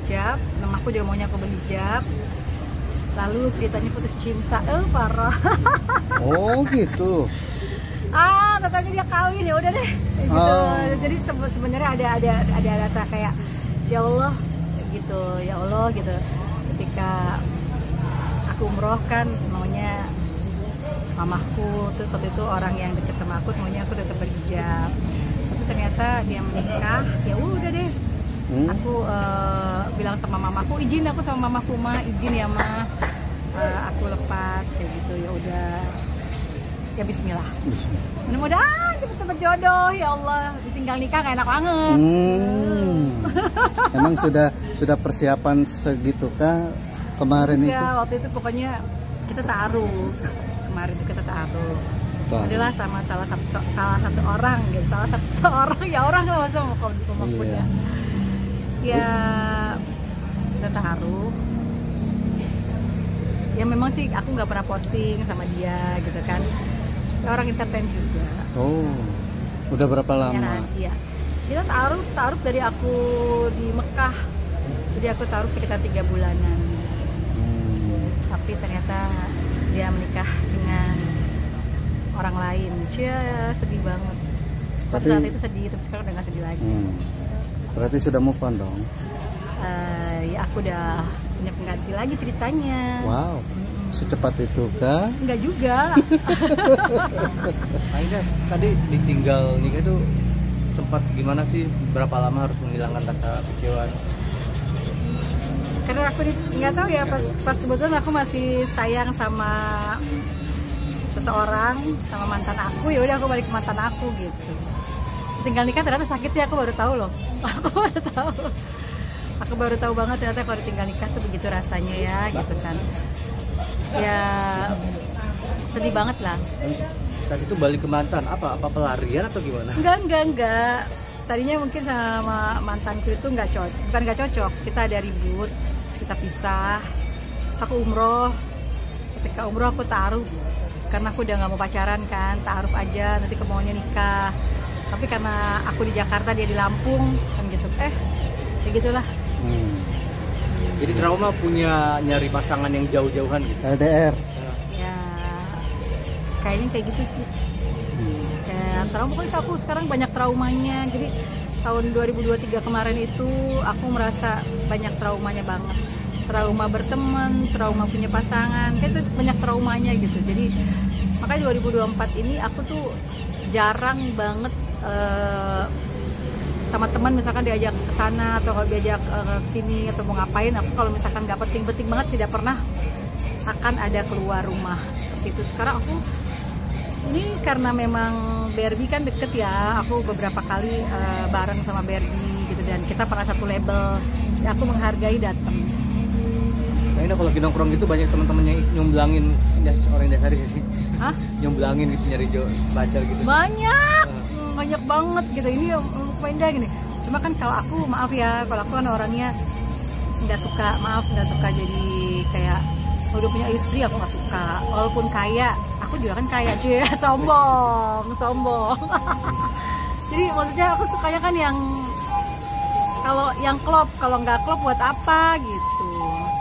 berhijab, mamaku juga maunya aku berhijab. Lalu ceritanya putus cinta, parah. Oh gitu. Katanya dia kawin, ya udah deh gitu. Jadi sebenarnya ada rasa kayak ya Allah gitu, ya Allah gitu. Ketika aku umroh kan maunya mamaku, terus waktu itu orang yang deket sama aku maunya aku tetap berhijab. Tapi ternyata dia menikah, ya udah deh. Aku bilang sama mamaku, izin aku sama mamaku, izin ya aku lepas kayak gitu, ya udah. Ya bismillah. Mudah-mudahan cepet-cepet jodoh, ya Allah. Ditinggal nikah gak enak banget. Emang sudah persiapan segitu kah kemarin itu? Ya waktu itu pokoknya kita taruh. Kemarin itu kita taruh. Adalah sama salah satu orang gitu, salah satu seorang ya orang nggak masa mau punya. Ya kita taruh. Ya memang sih aku nggak pernah posting sama dia gitu kan. Ya, orang entertain juga. Oh, udah berapa lama? Ya, rahasia. Kita taruh dari aku di Mekah. Jadi aku taruh sekitar 3 bulanan. Tapi ternyata dia menikah dengan orang lain. Sedih banget. Pada saat itu sedih, tapi sekarang udah gak sedih lagi. Berarti sudah move on dong? Ya aku udah punya pengganti lagi ceritanya. Wow, secepat itu kah? Enggak juga. Aida, tadi ditinggal nikah itu sempat gimana sih? Berapa lama harus menghilangkan rasa kecewaan? Karena aku nggak tahu ya, pas kebetulan aku masih sayang sama seseorang, sama mantan aku, ya udah aku balik ke mantan aku gitu. Tinggal nikah ternyata sakit ya, aku baru tahu loh. Aku baru tahu banget ternyata kalau tinggal nikah tuh begitu rasanya ya gitu kan. Ya sedih banget lah. Saat itu balik ke mantan, apa pelarian atau gimana? Enggak. Tadinya mungkin sama mantanku itu bukan nggak cocok. Kita ada ribut, terus kita pisah. Terus aku umroh. Ketika umroh aku taruh, karena aku udah nggak mau pacaran kan, taruh aja nanti kemauannya nikah. Tapi karena aku di Jakarta, dia di Lampung kan gitu. Kayak gitulah. Jadi trauma punya nyari pasangan yang jauh-jauhan gitu. LDR. Ya, kayaknya kayak gitu sih. Kayak trauma, pokoknya aku sekarang banyak traumanya. Jadi tahun 2023 kemarin itu aku merasa banyak traumanya banget. Trauma berteman, trauma punya pasangan, kayak itu banyak traumanya gitu. Jadi makanya 2024 ini aku tuh jarang banget sama teman misalkan diajak ke sana atau kalau diajak ke sini atau mau ngapain, aku kalau misalkan nggak penting-penting banget tidak pernah akan ada keluar rumah seperti itu. Sekarang aku ini karena memang Barbie kan deket ya, aku beberapa kali bareng sama Barbie gitu dan kita pernah satu label, ya aku menghargai datang. Kayaknya kalau lagi nongkrong gitu banyak teman-temannya nyumblangin orang Dasari sih. Hah? Nyumblangin gitu, nyari pacar gitu. Banyak banget gitu. Ini Wenda gini. Cuma kan kalau aku maaf ya, kalau aku kan orangnya nggak suka jadi kayak udah punya istri aku nggak suka. Walaupun kaya, aku juga kan kaya cuy. sombong. Jadi maksudnya aku sukanya kan yang kalau yang klop, kalau nggak klop buat apa gitu.